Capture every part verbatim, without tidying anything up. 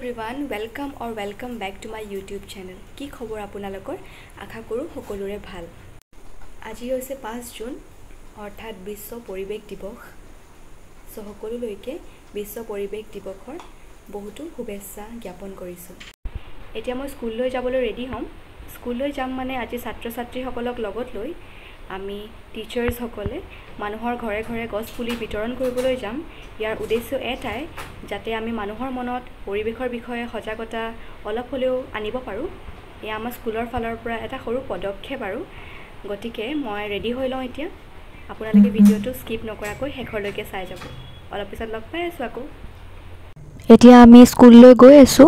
Everyone welcome और welcome back to my YouTube channel की खबर आपनालोकर आशा करूँ सकलोरे भाल। আজি হৈছে पाँच जून अर्थात विश्व परिवेश दिवस। सो सकलोলৈকে विश्व परिवेश दिवसर बहुतो शुभेच्छा ज्ञापन करिছোঁ। এতিয়া মই স্কুললৈ যাবলৈ ৰেডি হ'ম। স্কুললৈ যাম মানে আজি ছাত্ৰ ছাত্ৰীসকলক লগত লৈ আমি টিচাৰ্ছ সকলে মানুহৰ ঘৰে ঘৰে গছ পুলি বিতৰণ কৰিবলৈ যাম। ইয়াৰ উদ্দেশ্য এটাই যাতে আমি মানুহৰ মনত পৰিৱেশৰ বিষয়ে সজাগতা অলপ হ'লেও আনিব পাৰোঁ। এয়া আমাৰ স্কুলৰ ফালৰ পৰা এটা সৰু পদক্ষেপ আৰু গতিকে মই ৰেডি হৈ লওঁ। এতিয়া আপোনালোকে ভিডিঅ'টো স্কিপ নকৰাকৈ শেষলৈকে চাই যাব। অলপ পিছত লগ পাই আছোঁ আকৌ। এতিয়া আমি স্কুললৈ গৈ আছোঁ।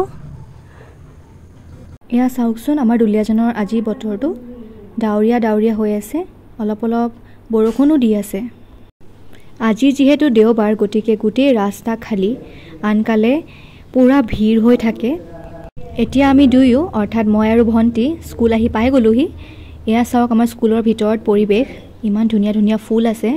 এয়া চাওকচোন আমাৰ দুলীয়াজানৰ আজি বতৰটো ডাৱৰীয়া ডাৱৰীয়া হৈ আছে, অলপ অলপ বৰষুণো দি আছে। আজি যেহেতু দেওবাৰ গতিকে গোটেই ৰাস্তা খালী, আনকালে পুৰা ভিৰ হৈ থাকে। এতিয়া আমি দুয়ো অৰ্থাৎ মই আৰু ভণ্টি স্কুল আহি পাই গ'লোহি। এয়া চাওক আমাৰ স্কুলৰ ভিতৰত পৰিৱেশ, ইমান ধুনীয়া ধুনীয়া ফুল আছে।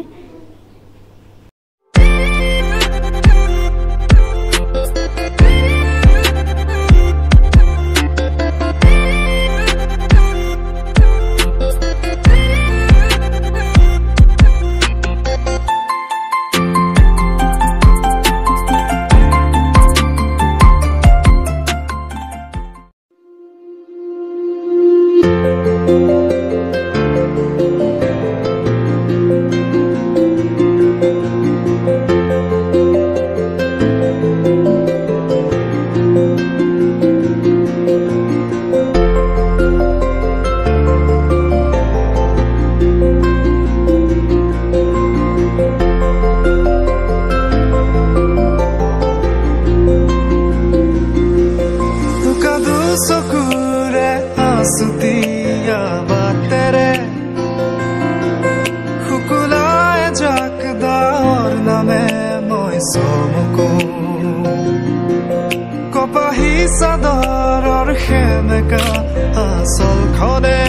कपाही सादर और खेमेका आसल खने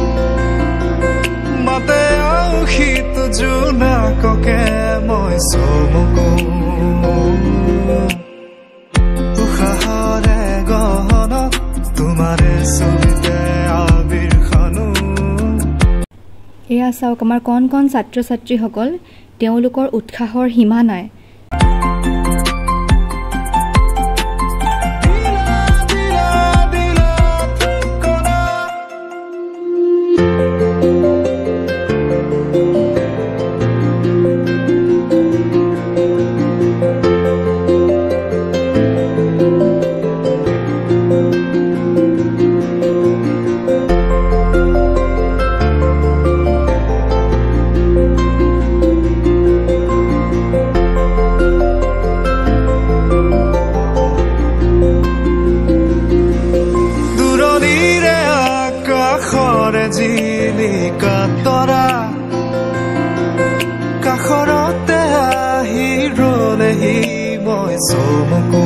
माते आउखी तुझु ना कोके मोय सोमुको उखाहरे गहना तुम्हारे सुबिते आबिर खानु। এয়া চাওক আমাৰ কণ কণ ছাত্ৰ ছাত্ৰীসকল, তেওঁলোকৰ উৎসাহৰ সীমা নাই। কাখৰতে আহি ৰলেহি মই চমকো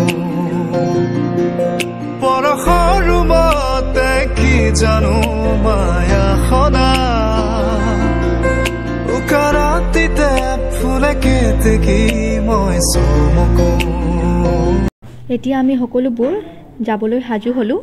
পৰশৰ মতে কি জানো মায়া সদা উকাৰাতিতে ফুলে কেতেকি মই চমকো। এতিয়া আমি সকলোবোৰ যাবলৈ সাজু হ'লো।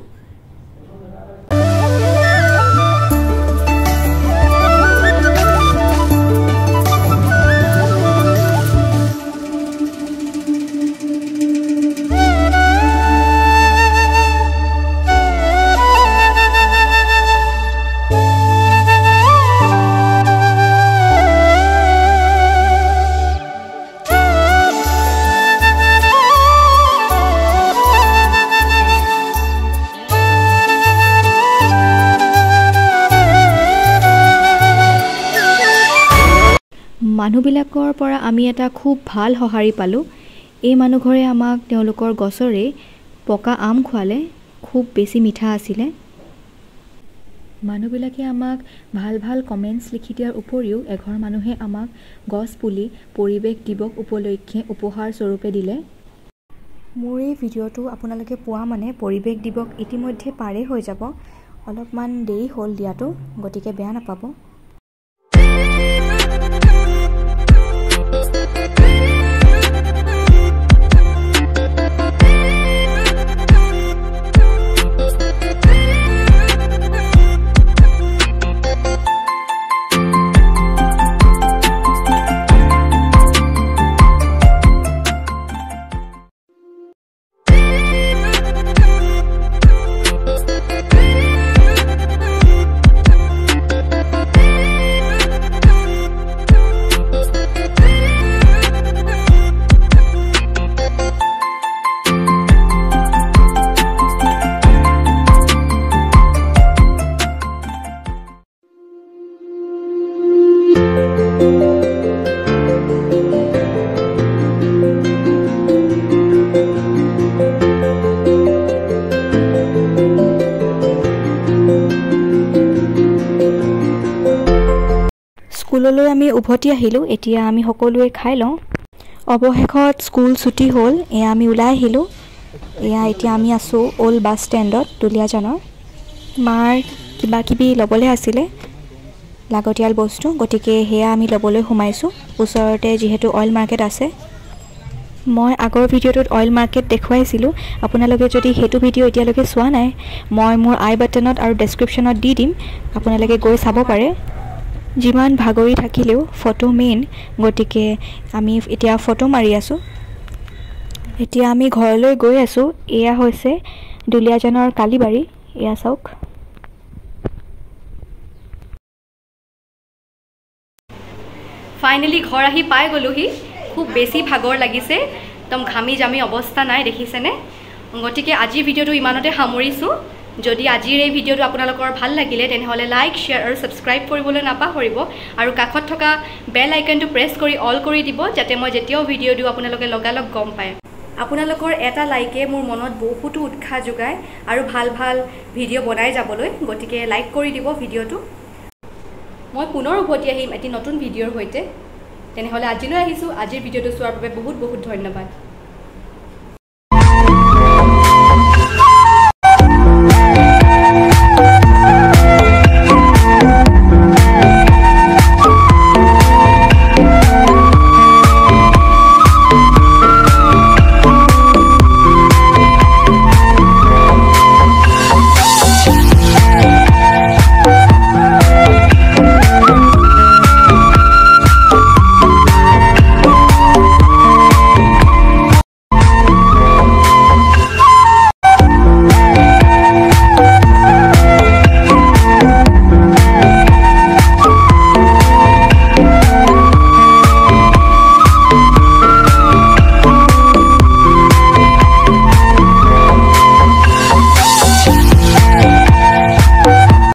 মানুহবিলাকৰ পৰা আমি এটা খুব ভাল সঁহাৰি পালোঁ। এই মানুহঘৰে আমাক তেওঁলোকৰ গছৰে পকা আম খুৱালে, খুব বেছি মিঠা আছিলে। মানুহবিলাকে আমাক ভাল ভাল কমেণ্টছ লিখি দিয়াৰ উপৰিও এঘৰ মানুহে আমাক গছ পুলি পৰিৱেশ দিৱস উপলক্ষে উপহাৰ স্বৰূপে দিলে। মোৰ এই ভিডিঅ'টো আপোনালোকে পোৱা মানে পৰিৱেশ দিৱস ইতিমধ্যে পাৰে হৈ যাব, অলপমান দেৰি হ'ল দিয়াটো, গতিকে বেয়া নাপাব। হললৈ আমি উভতি আহিলোঁ। এতিয়া আমি সকলোৱে খাই লওঁ। অৱশেষত স্কুল ছুটি হ'ল। এয়া আমি ওলাই আহিলোঁ। এয়া এতিয়া আমি আছোঁ অল্ড বাছ ষ্টেণ্ডত দুলীয়াজানৰ। মাৰ কিবা কিবি ল'বলৈ আছিলে লাগতিয়াল বস্তু, গতিকে সেয়া আমি ল'বলৈ সোমাইছোঁ। ওচৰতে যিহেতু অইল মাৰ্কেট আছে। মই আগৰ ভিডিঅ'টোত অইল মাৰ্কেট দেখুৱাইছিলোঁ। আপোনালোকে যদি সেইটো ভিডিঅ' এতিয়ালৈকে চোৱা নাই, মই মোৰ আই বাটনত আৰু ডেছক্ৰিপশ্যনত দি দিম, আপোনালোকে গৈ চাব পাৰে। যিমান ভাগৰি থাকিলেও ফটো মেইন, গতিকে আমি এতিয়া ফটো মাৰি আছোঁ। এতিয়া আমি ঘৰলৈ গৈ আছোঁ। এয়া হৈছে দুলীয়াজানৰ কালীবাৰী। এয়া চাওক। ফাইনেলি ঘৰ আহি পাই গ'লোহি। খুব বেছি ভাগৰ লাগিছে, একদম ঘামি জামি অৱস্থা নাই, দেখিছেনে? গতিকে আজিৰ ভিডিঅ'টো ইমানতে সামৰিছোঁ। যদি আজিৰ এই ভিডিঅ'টো আপোনালোকৰ ভাল লাগিলে তেনেহ'লে লাইক, শ্বেয়াৰ আৰু ছাবস্ক্ৰাইব কৰিবলৈ নাপাহৰিব আৰু কাষত থকা বেল আইকনটো প্ৰেছ কৰি অল কৰি দিব, যাতে মই যেতিয়াও ভিডিঅ' দিওঁ আপোনালোকে লগালগ গম পায়। আপোনালোকৰ এটা লাইকে মোৰ মনত বহুতো উৎসাহ যোগায় আৰু ভাল ভাল ভিডিঅ' বনাই যাবলৈ, গতিকে লাইক কৰি দিব ভিডিঅ'টো। মই পুনৰ উভতি আহিম এটি নতুন ভিডিঅ'ৰ সৈতে। তেনেহ'লে আজিলৈ আহিছোঁ। আজিৰ ভিডিঅ'টো চোৱাৰ বাবে বহুত বহুত ধন্যবাদ।